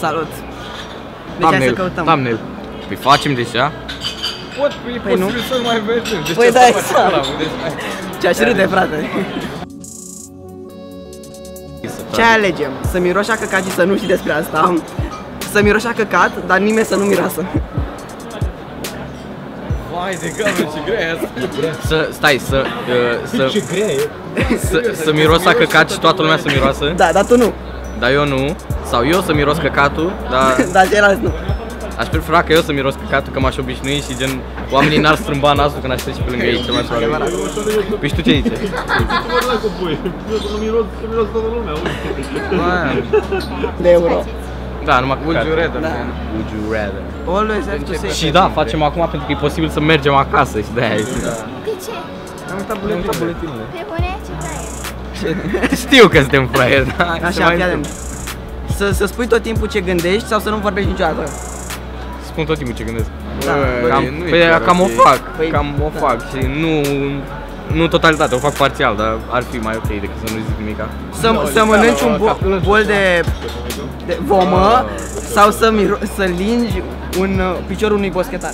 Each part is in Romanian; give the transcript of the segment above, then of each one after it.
Salut! Deci hai să căutăm. Thumbnail. Păi facem deja? Păi nu? Să nu mai vedem. Păi da, exact. Ce-aș râde, frate. Ce alegem? Să miroși a căcat și să nu știi despre asta. Să miroși a căcat, dar nimeni să nu miroasă. Vai de gamă, ce grea să miros a căcat și toată lumea să miroasă. Da, dar tu nu. Dar eu nu. Sau eu să miros căcatul, dar Dar ceilalți nu. aș prefera că eu să miros căcatul, că m-aș obișnui și gen oamenii n-ar strâmba nasul când aș trece pe lângă ei, cel mai probabil. Păi și tu ce zici? Eu să miros toată lumea. De euro. Da, numai că Would you rather? Would you rather? Always have to say. Și da, facem acum pentru că e posibil să mergem acasă și de-aia. De ce? Am uitat buletinul. Pe bune, ce vrei? Știu că suntem fraieri, da? Așa, fii atent. Să spui tot timpul ce gândești sau să nu vorbești niciodată? Spun tot timpul ce gândesc. Da. Cam o fac, Păi, cam o fac și nu totalitate, o fac parțial, dar ar fi mai ok decât să nu zic nimica. Să mănânci un bol de vomă sau să lingi piciorul unui boschetar.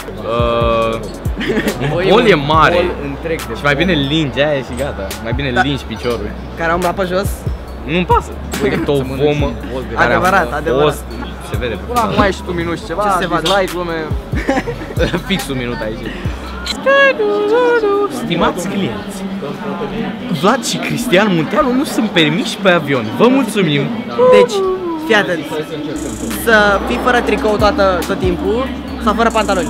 Un bol e mare întreg de și mai bine lingi aia și gata, mai bine lingi piciorul. Care au umblat pe jos? Nu-mi pasă, uite, o vomă. Adevărat. Se vede. Până acum ai și tu minut și ceva, Ce se vadă? dislike, lume. Fix un minut aici. Stimați clienți, Vlad și Cristian Munteanu nu sunt permiși pe avion. Vă mulțumim. Deci, fii atent. Să fii fără tricou tot timpul sau fără pantaloni?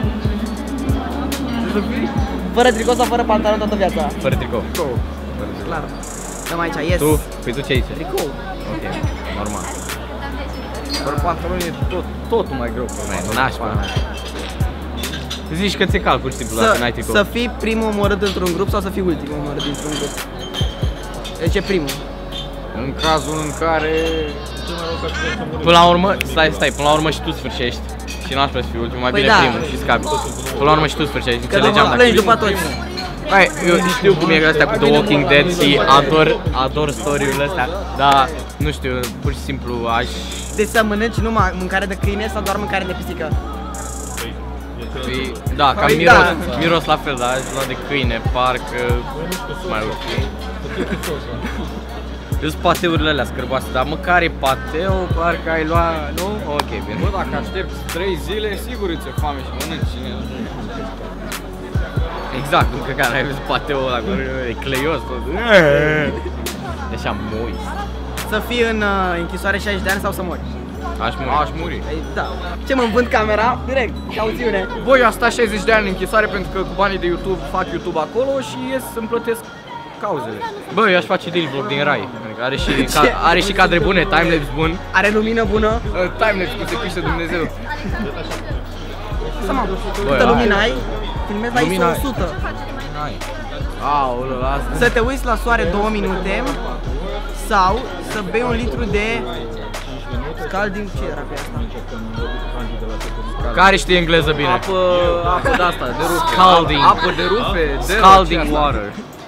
Fără tricou sau fără pantaloni toată viața? Fără tricou. Clar. Dăm aici, yes. Tu? Păi tu ce zici? Tricou. Ok, normal. Fără pantaloni e totul mai greu. Nașpa. Zici că ți-e cal, pur și simplu, dacă n-ai tricou. Să fii primul omorât într-un grup sau să fii ultimul omorât dintr-un grup? De ce primul? În cazul în care... Până la urmă, stai, până la urmă și tu sfârșești. Și n-aș vrea să fii ultimul, mai Păi bine da. primul și scapi. Până la urmă și tu sfârșești, Că înțelegeam nu dacă plângi după toți. Hai, eu știu cum e astea cu The Walking Dead și ador story-urile astea, dar nu știu, pur și simplu aș... Deci să mănânci numai mâncare de câine sau doar mâncare de pisică? Da, cam Păi miros la fel, dar aș lua de câine, parcă mai ok. Sunt pateurile alea scârboase, dar măcar e pateu, parcă ai lua, nu? Ok, bine. Bă, dacă aștepți 3 zile, sigur îți e foame și mănânci cine. Exact, cum că ai văzut pateul ăla, e cleios tot. E așa moist. Să fii în închisoare 60 de ani sau să mori? Aș muri. Păi, da. Ce mă învânt camera? Direct, cauțiune. Băi, eu am stat 60 de ani în închisoare pentru că cu banii de YouTube fac YouTube acolo și ies să-mi plătesc cauzele. Bă, eu aș face deal vlog din rai. Adică are și cadre bune, timelapse bun. Are lumină bună? Timelapse cum se piște Dumnezeu. Să mă, câtă lumină ai? Filmezi la ISO 100. Aoleu, asta. Să te uiți la soare 2 minute sau să bei 1 litru de scalding, ce era pe asta? Care știe engleză bine? Apă de asta, de rufe. Scalding. Apă de rufe, Scalding water.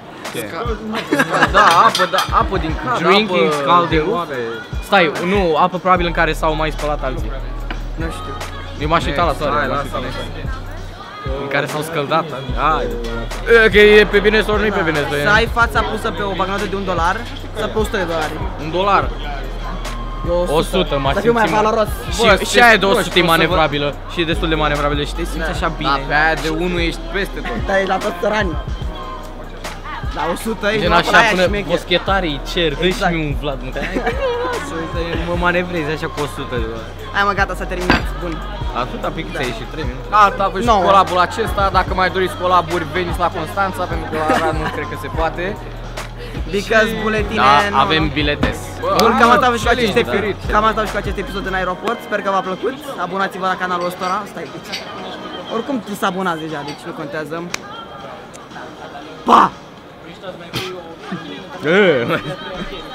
Da, apă din cadă. Drinking apă scalding de water. rufe. Stai, nu, apă probabil în care s-au mai spălat alții. Nu știu. Eu m-aș uita la soare. Hai, m-aș lasă, uita la lasă. soare. În care s-au scăldat. Că e pe bine sau nu e pe bine? Să ai fața pusă pe o bagnotă de $1 sau pe 100 de dolari? $1. Eu 100, mă să fiu mai simțim. valoros. Și aia de 100 e manevrabilă și e destul de manevrabilă și te simți așa bine. Da, pe aia de 1 ești peste tot. Dar e la toți țăranii. La 100 ești Gen la așa aia până șmecher. boschetarii cer, dă Exact. și-mi un Vlad, mă manevrezi așa cu 100 de dolari. Hai mă, gata, s-a terminat, bun. Atâta pic ți-a ieșit 3 minute. Gata, vă și Nouă. colabul acesta, dacă mai doriți colaburi, veniți la Constanța, pentru că la Arad nu cred că se poate. Because buletine... Da, avem biletes. Bun, cam atât și cu Challenge acest diferit. Cam atât și cu acest episod în aeroport, sper că v-a plăcut. Abonați-vă la canalul ăsta. Stai. Oricum tu s-a abonat deja, deci nu contează. Pa!